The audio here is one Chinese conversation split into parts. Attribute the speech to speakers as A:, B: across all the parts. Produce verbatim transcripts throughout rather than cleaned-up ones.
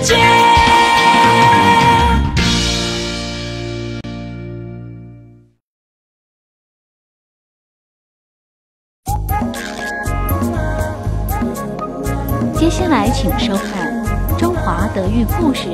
A: 界。
B: 接下来请收看《中华德育故事》。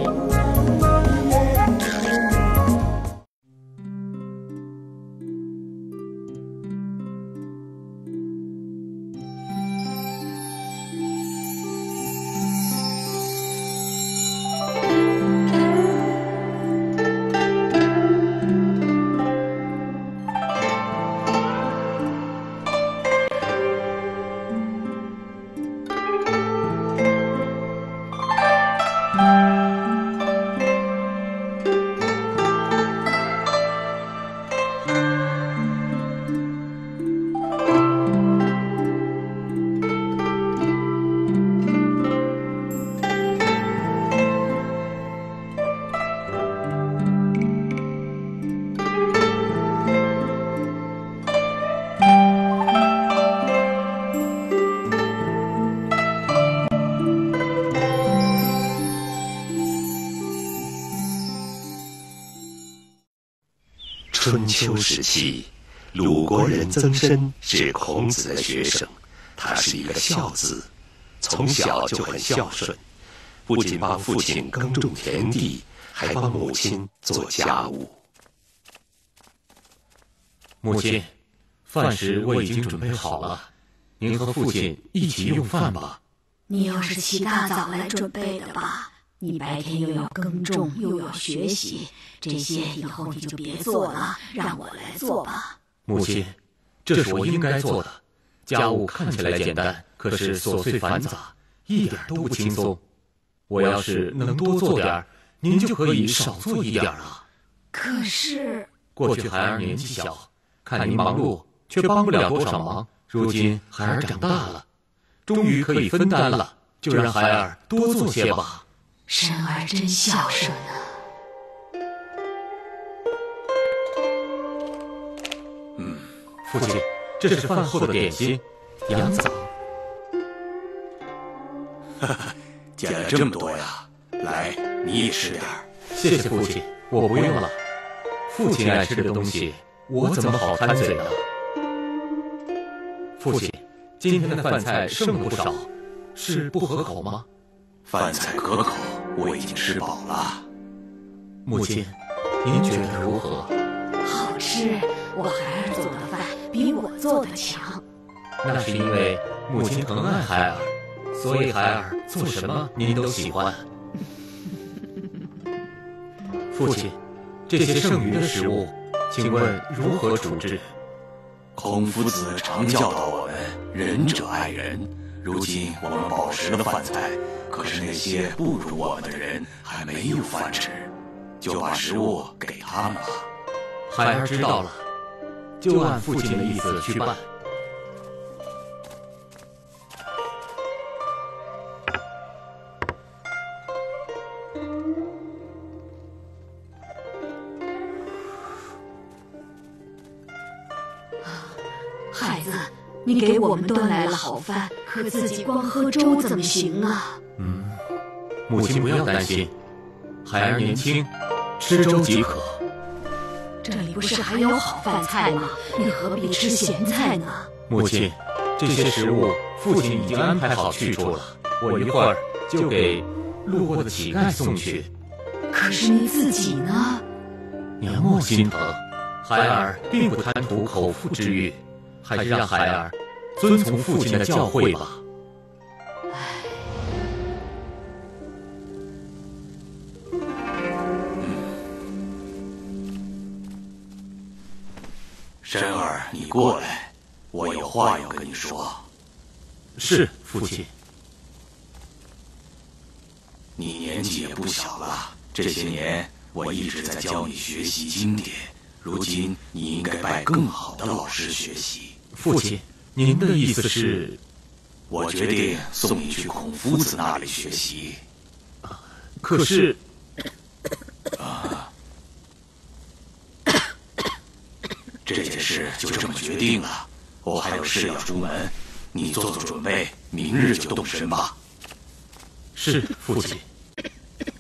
C: 春秋时期，鲁国人曾参是孔子的学生，他是一个孝子，从小就很孝顺，不仅帮父亲耕种田地，还帮母亲做家务。
D: 母亲，饭食我已经准备好了，您和父亲一起用饭吧。
E: 你又是起大早来准备的吧？你白天又要耕种，又要学习，这些以后你就别做了，让我来做吧。
D: 母亲，这是我应该做的。家务看起来简单，可是琐碎繁杂，一点都不轻松。我要是能多做点，您就可以少做一点啊。
E: 可是
D: 过去孩儿年纪小，看您忙碌，却帮不了多少忙。如今孩儿长大了，终于可以分担了，就让孩儿多做些吧。
E: 申儿真孝顺啊。
D: 嗯，父亲，这是饭后的点心，羊枣。
F: 哈哈，捡了这么多呀！来，你也吃点儿。
D: 谢谢父亲，我不用了。父亲爱吃的东西，我怎么好贪嘴呢？父亲，今天的饭菜剩了不少，是不合口吗？
F: 饭菜可口，我已经吃饱了。
D: 母亲，您觉得如何？
E: 好吃，我孩儿做的饭比我做的强。
D: 那是因为母亲疼爱孩儿，所以孩儿做什么您都喜欢。父亲，这些剩余的食物，请问如何处置？
F: 孔夫子常教导我们仁者爱人，如今我们饱食了饭菜，可是那些不如我们的人还没有饭吃，就把食物给他们吧。
D: 孩儿知道了，就按父亲的意思去办。
E: 孩子，你给我们端来了好饭，可自己光喝粥怎么行啊？
D: 嗯，母亲不要担心，孩儿年轻，吃粥即可。
E: 这里不是还有好饭菜吗？你何必吃咸菜呢？
D: 母亲，这些食物父亲已经安排好去处了，我一会儿就给路过的乞丐送去。
E: 可是你自己呢？
D: 娘莫心疼，孩儿并不贪图口腹之欲，还是让孩儿遵从父亲的教诲吧。
F: 申儿，你过来，我有话要跟你说。
D: 是，父亲。
F: 你年纪也不小了，这些年我一直在教你学习经典，如今你应该拜更好的老师学习。
D: 父亲，您的意思是？
F: 我决定送你去孔夫子那里学习。
D: 可是，
F: 啊，这件事就这么决定了。我还有事要出门，你做做准备，明日就动身吧。
D: 是，父亲。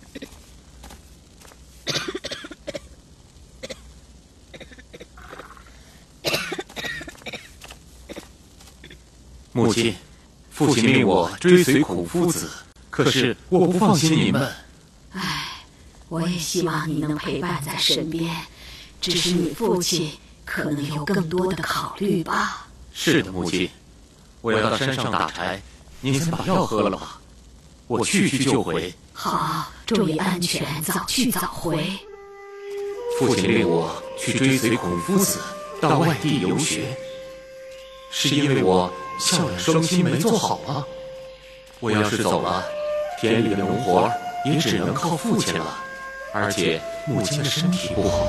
D: 母亲，父亲命我追随孔夫子，可是我不放心你们。
E: 唉，我也希望你能陪伴在身边，只是你父亲可能有更多的考虑吧。
D: 是的，母亲，我要到山上打柴，您先把药喝了吧。我去去就回。
E: 好，注意安全，早去早回。
D: 父亲令我去追随孔夫子到外地游学，是因为我孝养双亲没做好吗？我要是走了，田里的农活也只能靠父亲了，而且母亲的身体不好。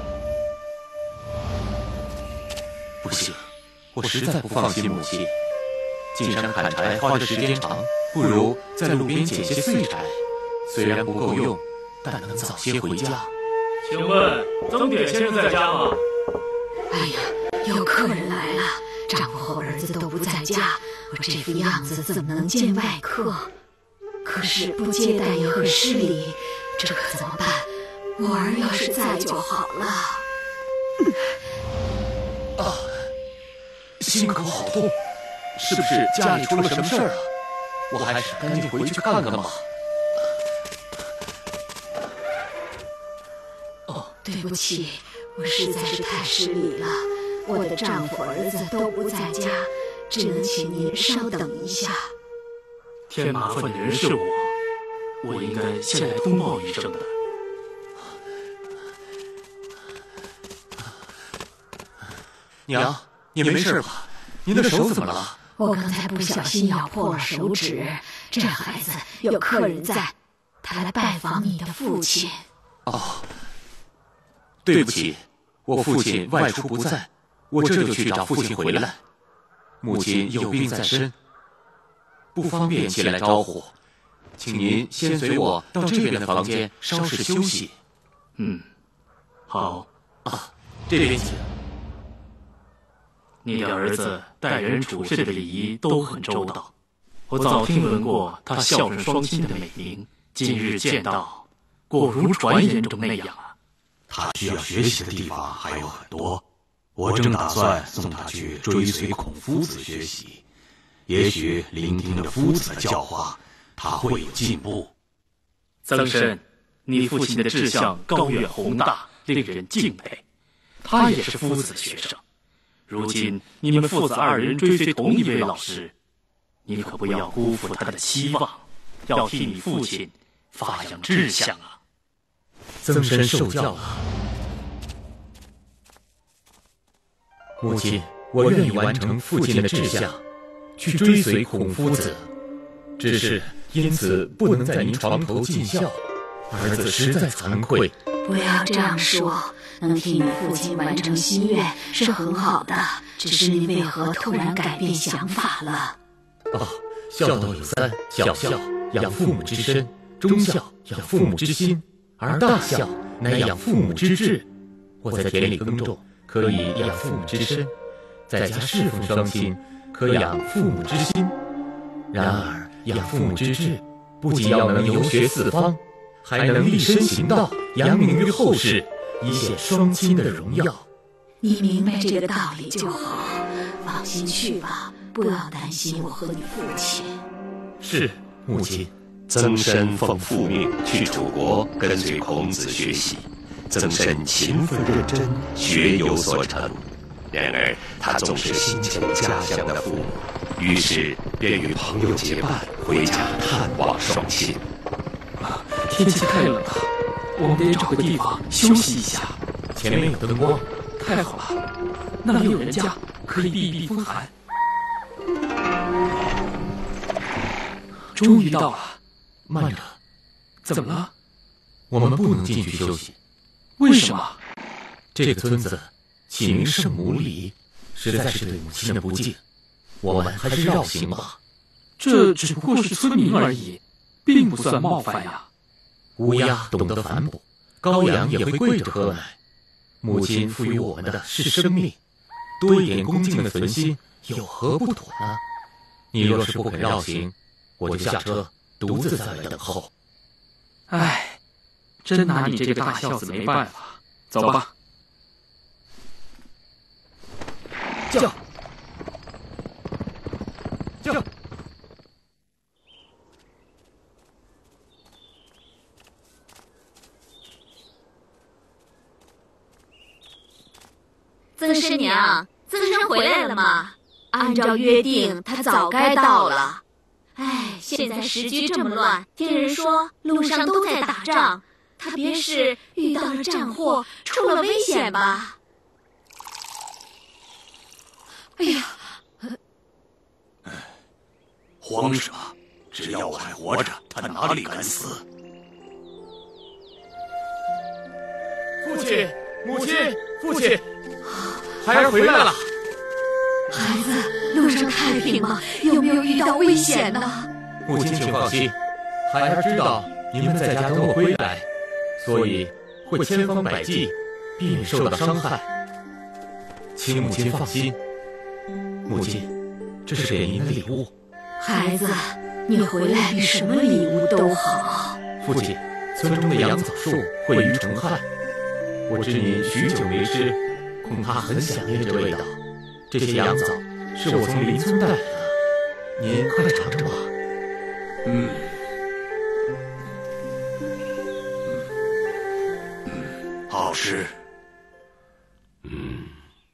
D: 不行，我实在不放心母亲。进山砍柴花的时间长，不如在路边捡些碎柴，虽然不够用，但能早些回家。
A: 请问曾点先生在家吗？
E: 哎呀，有客人来了，丈夫和儿子都不在家，我这副样子怎么能见外客？可是不接待也很失礼，这可怎么办？我儿要是在就好了。
D: 啊，心口好痛，是不是家里出了什么事儿啊？我还是赶紧回去看看吧。
E: 对不起，我实在是太失礼了。我的丈夫、儿子都不在家，只能请您稍等一下。
A: 添麻烦的人是我，我应该先来通报一声的。
D: 娘，你没事吧？您的手怎么了？
E: 我刚才不小心咬破了手指。这孩子有客人在，他来拜访你的父亲。
D: 哦。对不起，我父亲外出不在，我这就去找父亲回来。母亲有病在身，不方便前来招呼，请您先随我到这边的房间稍事休息。
A: 嗯，好。
D: 啊，这边请。
A: 你的儿子待人处事的礼仪都很周到，我早听闻过他孝顺双亲的美名，今日见到，果如传言中那样啊。
F: 他需要学习的地方还有很多，我正打算送他去追随孔夫子学习，也许聆听了夫子的教化，他会有进步。
A: 曾参，你父亲的志向高远宏大，令人敬佩。他也是夫子的学生，如今你们父子二人追随同一位老师，你可不要辜负他的期望，要替你父亲发扬志向啊！
D: 曾参受教了。母亲，我愿意完成父亲的志向，去追随孔夫子。只是因此不能在您床头尽孝，儿子实在惭愧。
E: 不要这样说，能替你父亲完成心愿是很好的，只是你为何突然改变想法了？
D: 哦，孝道有三：小孝养父母之身，中孝养父母之心，而大孝乃养父母之志。我在田里耕种，可以养父母之身；在家侍奉双亲，可养父母之心。然而养父母之志，不仅要能游学四方，还能立身行道，扬名于后世，以显双亲的荣耀。
E: 你明白这个道理就好，放心去吧，不要担心我和你父亲。
D: 是，母亲。
C: 曾参奉父命去楚国跟随孔子学习，曾参勤奋认真，学有所成。然而他总是心牵家乡的父母，于是便与朋友结伴回家探望双亲。
A: 啊，天气太冷了，我们得找个地方休息一下。
D: 前面有灯光，
A: 太好了，那里有人家，可以避避风寒。终于到了。
D: 慢着，
A: 怎么了？
D: 我们不能进去休息。
A: 为什么？
D: 这个村子起名圣母里，实在是对母亲的不敬。我们还是绕行吧。
A: 这只不过是村民而已，并不算冒犯呀。
D: 乌鸦懂得反哺，羔羊也会跪着喝奶。母亲赋予我们的是生命，多一点恭敬的存心，有何不妥呢？你若是不肯绕行，我就下车，独自在外等候。
A: 唉，真拿你这个大孝子没办法。走吧。
D: 叫。 驾。
E: 曾师娘，曾生回来了吗？按照约定，他早该到了。哎，现在时局这么乱，听人说路上都在打仗，他别是遇到了战祸，出了危险吧？哎呀！
F: 慌什么？只要我还活着，他哪里敢死？
D: 父亲，母亲，父亲，孩儿回来了。
E: 孩子，路上太平吗？有没有遇到危险呢？
D: 母亲，请放心，孩儿知道你们在家等我归来，所以会千方百计避免受到伤害。请母亲放心。母亲，这是给您的礼物。
E: 孩子，你回来比什么礼物都好。
D: 父亲，村中的杨枣树惠于虫害，我知您许久没吃，恐怕很想念这味道。这些杨枣是我从邻村带来的，您快尝尝吧。
F: 嗯，嗯，好吃。
C: 嗯，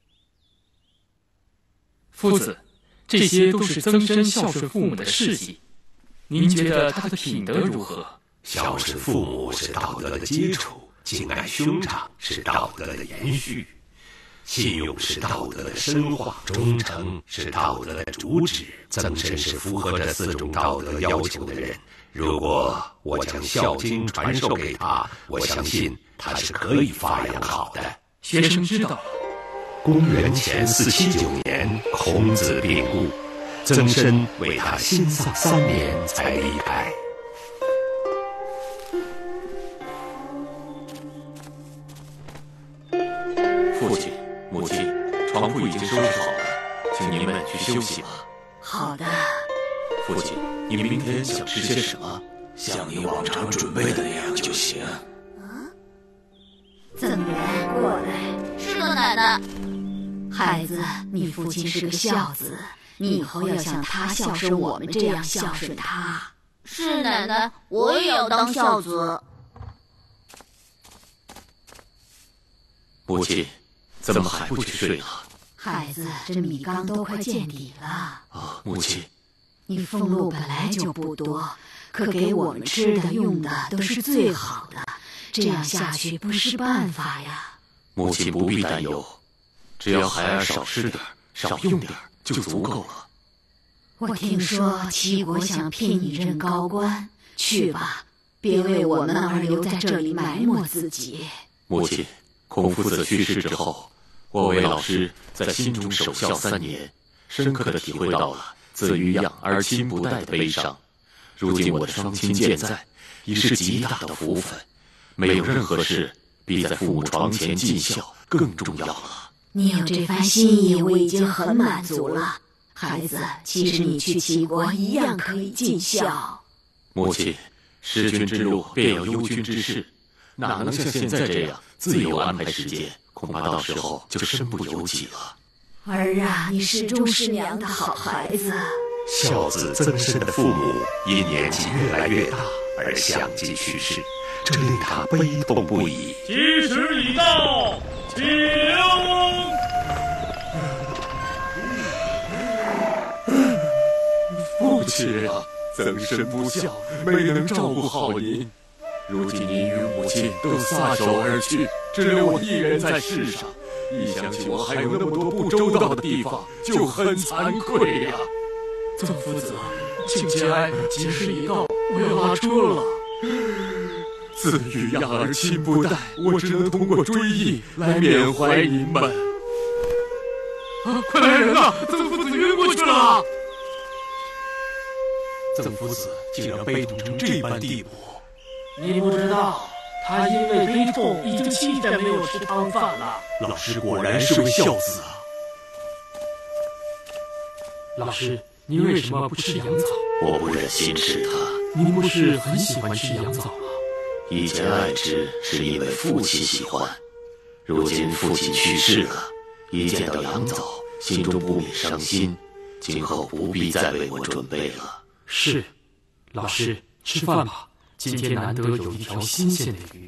A: 夫子，这些都是曾参孝顺父母的事迹，您觉得他的品德如何？
C: 孝顺父母是道德的基础，敬爱兄长是道德的延续，信用是道德的深化，忠诚是道德的主旨。曾参是符合这四种道德要求的人。如果我将孝经传授给他，我相信他是可以发扬好的。
A: 学生知道了。
C: 公元前四七九年，孔子病故，曾参为他心丧三年才离开。
D: 父亲、母亲，床铺已经收拾好了，请您们去休息吧。
E: 好的。
D: 父亲，你明天想吃些什么？
F: 像你往常准备的那样就行。
E: 曾源，过来。是的，奶奶。孩子，你父亲是个孝子，你以后要像他孝顺我们这样孝顺他。是奶奶，我也要当孝子。
D: 母亲，怎么还不去睡了？
E: 孩子，这米缸都快见底了。
D: 啊，母亲，
E: 你俸禄本来就不多，可给我们吃的用的都是最好的，这样下去不是办法呀。
D: 母亲不必担忧，只要孩儿少吃点，少用点就足够了。
E: 我听说齐国想聘你任高官，去吧，别为我们而留在这里埋没自己。
D: 母亲，孔夫子去世之后，我为老师在心中守孝三年，深刻地体会到了子欲养而亲不待的悲伤。如今我的双亲健在，已是极大的福分。没有任何事比在父母床前尽孝更重要了。
E: 你有这番心意，我已经很满足了。孩子，其实你去齐国一样可以尽孝。
D: 母亲，弑君之路便有忧君之事，哪能像现在这样自由安排时间？恐怕到时候就身不由己了。
E: 儿啊，你是钟师娘的好孩子。
C: 孝子曾参的父母因年纪越来越大而相继去世，这令他悲痛不已。
G: 吉时已到，请！
D: 父亲啊，曾参不孝，没能照顾好您。如今您与母亲都撒手而去，只留我一人在世上。一想起我还有那么多不周到的地方，就很惭愧呀、啊。
A: 曾夫子，请节哀，吉时已到，我要拉车了。
D: 子欲养而亲不待，我只能通过追忆来缅怀您们。
A: 啊，快来人啊！曾夫子晕过去了。
D: 曾夫子竟然悲痛成这般地步。
A: 你不知道，他因为悲痛已经七天没有吃汤饭了。
D: 老师果然是位孝子啊！
A: 老师，您为什么不吃羊枣？
D: 我不忍心吃它。
A: 您不是很喜欢吃羊枣吗？
D: 以前爱吃是因为父亲喜欢，如今父亲去世了，一见到羊枣，心中不免伤心，
C: 今后不必再为我准备了。
H: 是，老师，吃饭吧，今天难得有一条新鲜的鱼。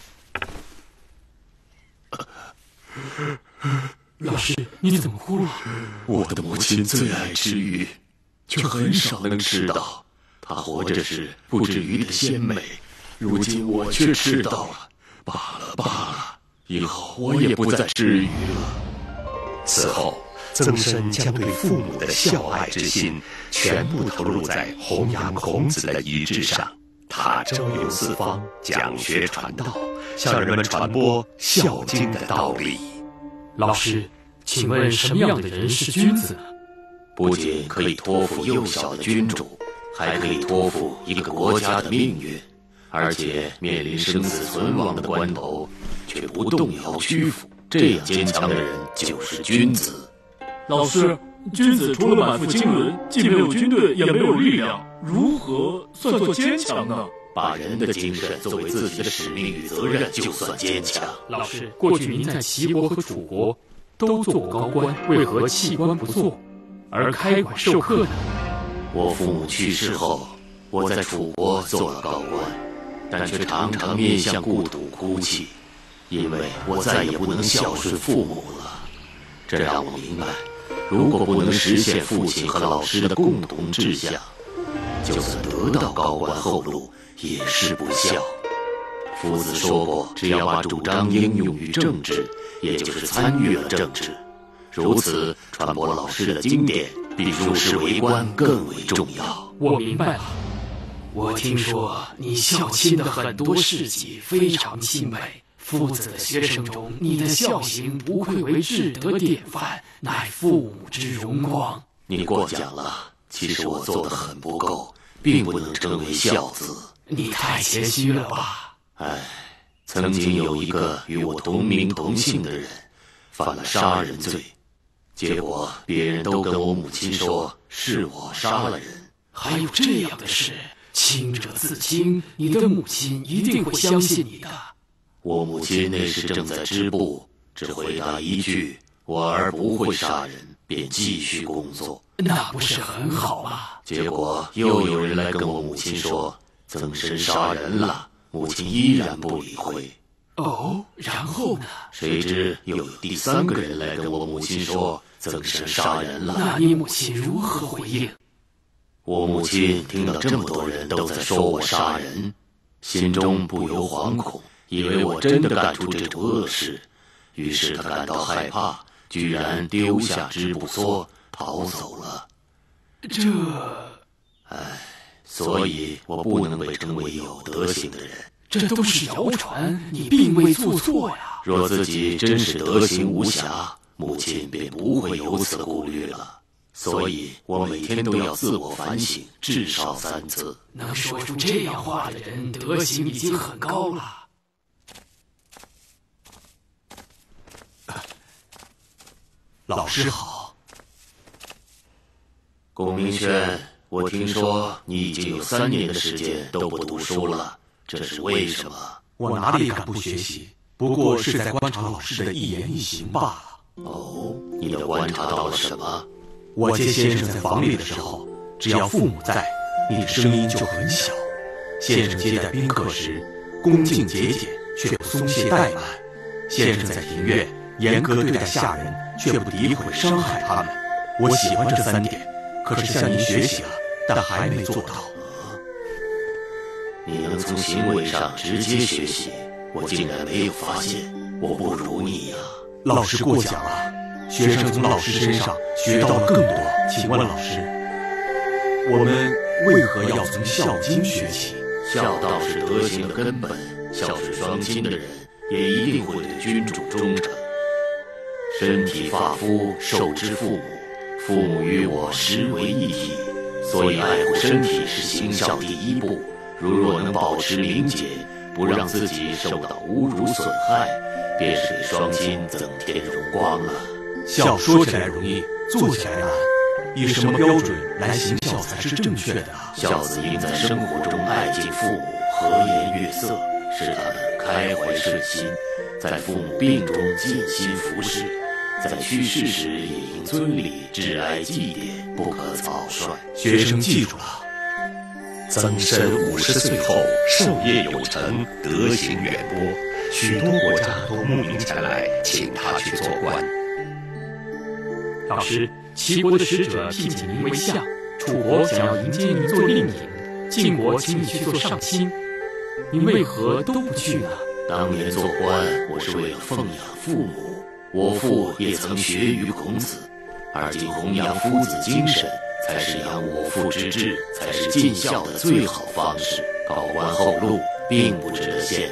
H: 老师，你怎么哭了？
C: 我的母亲最爱吃鱼，却很少能吃到。她活着时不知鱼的鲜美，如今我却吃到了。罢了罢了，以后我也不再吃鱼了。此后，曾参将对父母的孝爱之心全部投入在弘扬孔子的遗志上。他周游四方，讲学传道，向人们传播《孝经》的道理。
H: 老师，请问什么样的人是君子呢？
C: 不仅可以托付幼小的君主，还可以托付一个国家的命运，而且面临生死存亡的关头，却不动摇屈服，这样坚强的人就是君子。
G: 老师，君子除了满腹经纶，既没有军队，也没有力量，如何算作坚强呢？
C: 把人的精神作为自己的使命与责任，就算坚强。
H: 老师，过去您在齐国和楚国都做过高官，为何弃官不做，而开馆授课呢？
C: 我父母去世后，我在楚国做了高官，但却常常面向故土哭泣，因为我再也不能孝顺父母了。这让我明白，如果不能实现父亲和老师的共同志向，就算得到高官厚禄，也是不孝。夫子说过，只要把主张应用于政治，也就是参与了政治，如此传播老师的经典比入仕为官更为重要。
H: 我明白了。我听说你孝亲的很多事迹非常钦佩，夫子的学生中，你的孝行不愧为至德典范，乃父母之荣光。
C: 你过奖了，其实我做得很不够，并不能称为孝子。
H: 你太谦虚了吧？
C: 唉，曾经有一个与我同名同姓的人犯了杀人罪，结果别人都跟我母亲说是我杀了人。
H: 还有这样的事？清者自清，你的母亲一定会相信你的。
C: 我母亲那时正在织布，只回答一句我儿不会杀人，便继续工作。
H: 那不是很好吗？
C: 结果又有人来跟我母亲说曾参杀人了，母亲依然不理会。
H: 哦，然后呢？
C: 谁知又有第三个人来跟我母亲说曾参杀人了。
H: 那你母亲如何回应？
C: 我母亲听到这么多人都在说我杀人，心中不由惶恐，以为我真的干出这种恶事，于是她感到害怕，居然丢下织布梭逃走了。
H: 这……
C: 唉，所以我不能被称为有德行的人。
H: 这都是谣传，你并未做错呀。
C: 若自己真是德行无瑕，母亲便不会有此顾虑了。所以我每天都要自我反省，至少三次。
H: 能说出这样话的人，德行已经很高了。
D: 老师好。
C: 龚明轩，我听说你已经有三年的时间都不读书了，这是为什么？
D: 我哪里敢不学习？不过是在观察老师的一言一行罢了。
C: 哦，你的观察到了什么？
D: 我接先生在房里的时候，只要父母在，你的声音就很小。先生接待宾客时，恭敬节俭，却不松懈怠慢。先生在庭院，严格对待下人，却不诋毁伤害他们。我喜欢这三点，可是向您学习了，但还没做到。
C: 你能从行为上直接学习，我竟然没有发现，我不如你呀、啊！
D: 老师过奖了。学生从老师身上学到了更多，请问老师，我们为何要从《孝经》学起？
C: 孝道是德行的根本，孝顺双亲的人也一定会对君主忠诚。身体发肤受之父母，父母与我实为一体，所以爱护身体是行孝第一步。如若能保持灵洁，不让自己受到侮辱损害，便是给双亲增添荣光了。
D: 孝说起来容易，做起来难。以什么标准来行孝才是正确的？
C: 孝子应在生活中爱敬父母，和颜悦色，使他们开怀顺心，在父母病中尽心服侍。
F: 在去世时也应尊礼致哀祭奠，不可草率。
D: 学生记住了。
C: 曾参五十岁后授业有成，德行远播，许多国家都慕名前来，请他去做官。
H: 老师，齐国的使者聘请您为相，楚国想要迎接您做令尹，晋国请你去做上卿，您为何都不去呢？
F: 当年做官，我是为了奉养父母，我父也曾学于孔子，而今弘扬夫子精神，才是扬我父之志，才是尽孝的最好方式。高官厚禄，并不值得羡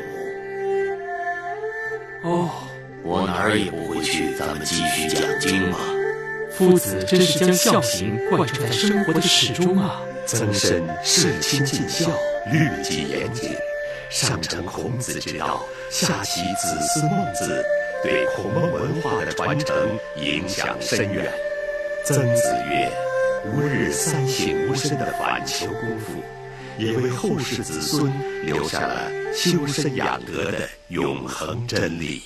F: 慕。
H: 哦，
F: 我哪儿也不会去，咱们继续讲经吧。
H: 夫子真是将孝行贯彻在生活的始终啊！
C: 曾参事亲尽孝，律纪严谨，上承孔子之道，下启子思孟子，对孔孟文化的传承影响深远。曾子曰：“吾日三省吾身的反求功夫，也为后世子孙留下了修身养德的永恒真理。”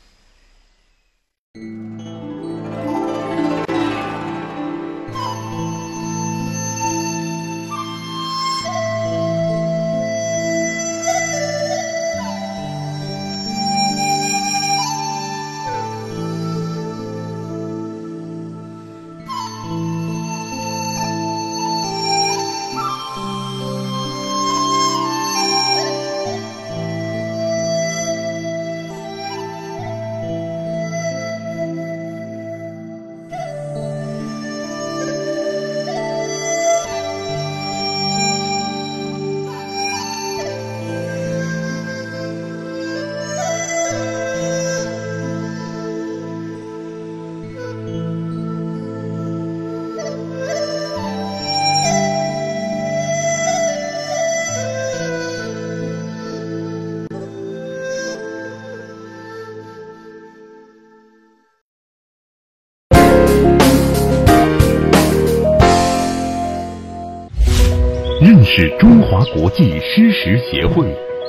I: 认识中华国际诗实协会。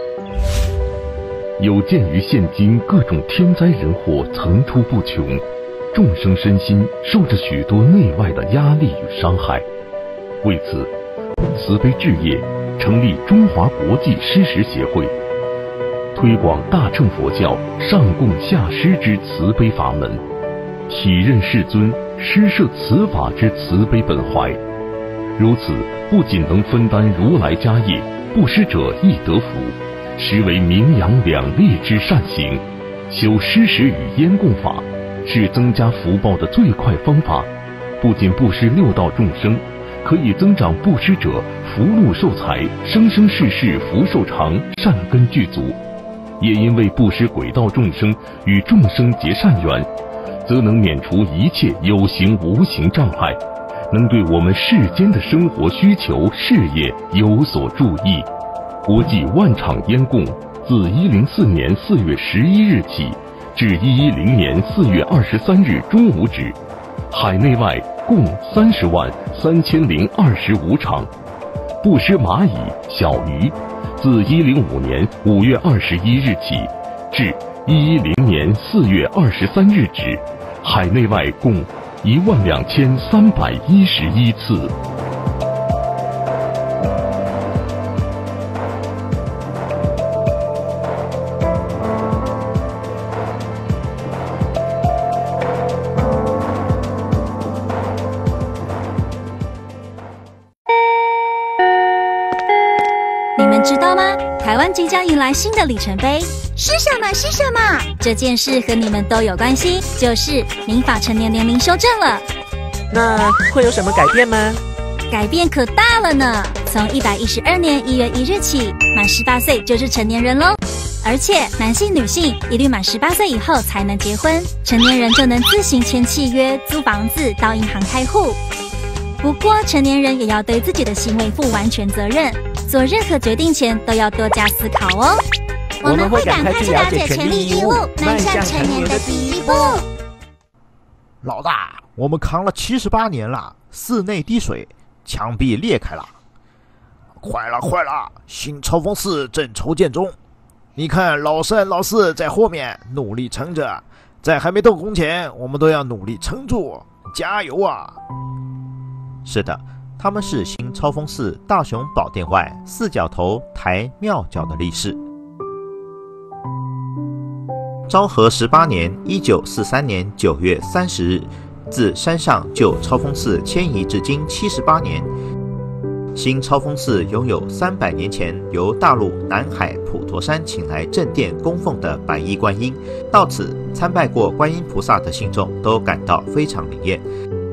I: 有鉴于现今各种天灾人祸层出不穷，众生身心受着许多内外的压力与伤害，为此慈悲置业，成立中华国际诗实协会，推广大乘佛教上供下施之慈悲法门，体认世尊施设此法之慈悲本怀。如此不仅能分担如来家业，布施者亦得福，实为名扬两利之善行。修施食与烟供法是增加福报的最快方法，不仅布施六道众生，可以增长布施者福禄寿财，生生世世福寿长，善根具足。也因为布施轨道众生与众生结善缘，则能免除一切有形无形障碍，能对我们世间的生活需求、事业有所注意。国际万场烟供自一零四年四月十一日起至一一零年四月二十三日中午止，海内外共三十万三千零二十五场。布施蚂蚁、小鱼，自一零五年五月二十一日起至一一零年四月二十三日止，海内外共一万两千三百一十一次。
J: 你们知道吗？台湾即将迎来新的里程碑。
K: 是什么？是什么？
J: 这件事和你们都有关系，就是民法成年年龄修正了。
L: 那会有什么改变吗？
J: 改变可大了呢！从一百一十二年一月一日起，满十八岁就是成年人喽。而且男性、女性一律满十八岁以后才能结婚，成年人就能自行签契约、租房子、到银行开户。不过，成年人也要对自己的行为负完全责任，做任何决定前都要多加思考哦。
K: 我们会赶快去了解权利义务，迈向成年的第一步。
M: 老大，我们扛了七十八年了，室内滴水，墙壁裂开了。快了，快了，新抽风室正筹建中。你看，老三、老四在后面努力撑着， 在还没动工前，我们都要努力撑住，加油啊！是的，他们是新超峰寺大雄宝殿外四角头抬庙角的力士。昭和十八年（一九四三年九月三十日），自山上就超峰寺迁移至今七十八年。新超峰寺拥有三百年前由大陆南海普陀山请来正殿供奉的白衣观音，到此参拜过观音菩萨的信众都感到非常灵验。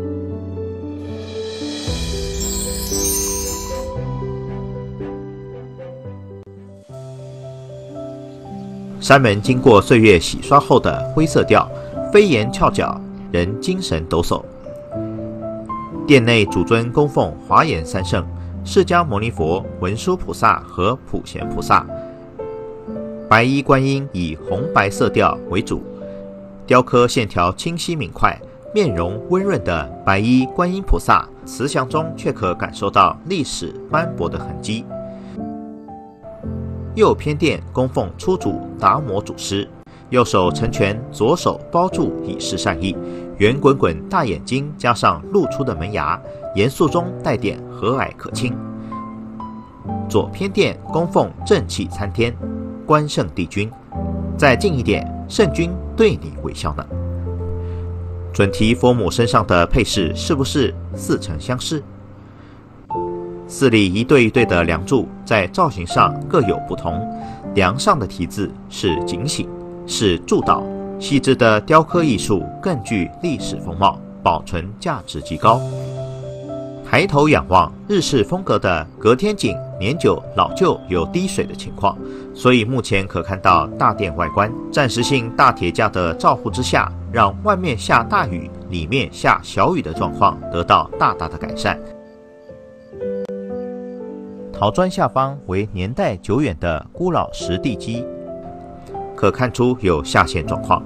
M: 山门经过岁月洗刷后的灰色调，飞檐翘角，人精神抖擞。殿内主尊供奉华严三圣、释迦牟尼佛、文殊菩萨和普贤菩萨。白衣观音以红白色调为主，雕刻线条清晰明快、面容温润的白衣观音菩萨，慈祥中却可感受到历史斑驳的痕迹。右偏殿供奉初主达摩祖师，右手成拳，左手包住以示善意，圆滚滚大眼睛加上露出的门牙，严肃中带点和蔼可亲。左偏殿供奉正气参天，关圣帝君，再近一点，圣君对你微笑呢。准提佛母身上的配饰是不是似曾相识？寺里一对一对的梁柱在造型上各有不同，梁上的题字是警醒，是祝祷，细致的雕刻艺术更具历史风貌，保存价值极高。抬头仰望，日式风格的隔天井年久老旧有滴水的情况，所以目前可看到大殿外观暂时性大铁架的照护之下，让外面下大雨，里面下小雨的状况得到大大的改善。陶砖下方为年代久远的孤老石地基，可看出有下陷状况。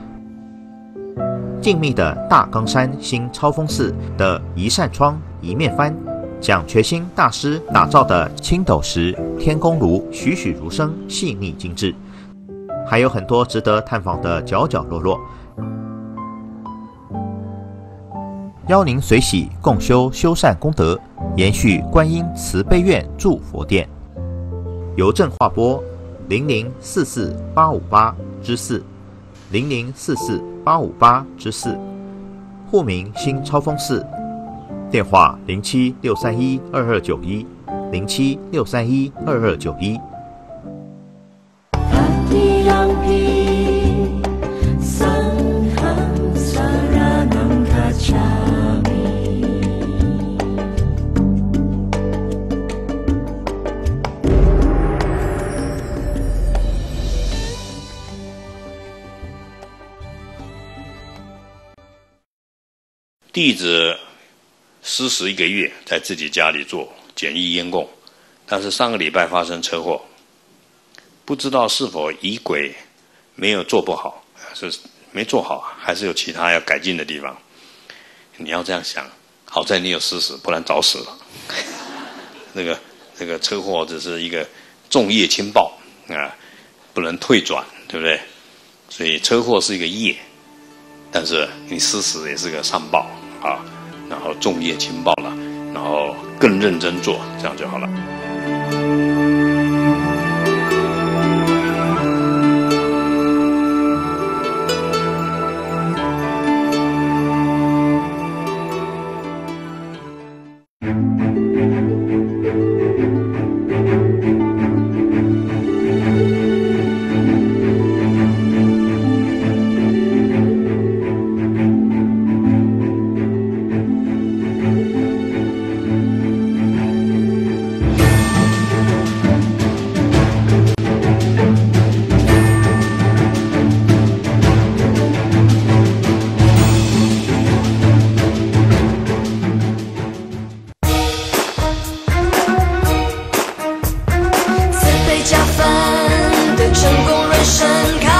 M: 静谧的大冈山新超峰寺的一扇窗一面帆，蒋觉新大师打造的青斗石天宫炉栩栩如生，细腻精致，还有很多值得探访的角角落落。邀您随喜共修修善功德，延续观音慈悲院祝佛殿。邮政划拨零零四四八五八之四，零零四四八五八之四，户名新超峰寺，电话零七六三一二二九一，零七六三一二二九一。
N: 弟子施食一个月，在自己家里做简易烟供，但是上个礼拜发生车祸，不知道是否仪轨没有做不好，是没做好，还是有其他要改进的地方。你要这样想，好在你有施食，不然早死了。那个那个车祸只是一个重业轻报啊，不能退转，对不对？所以车祸是一个业，但是你施食也是个善报啊，然后重业轻报了，然后更认真做，这样就好了。
O: 加分的成功人生。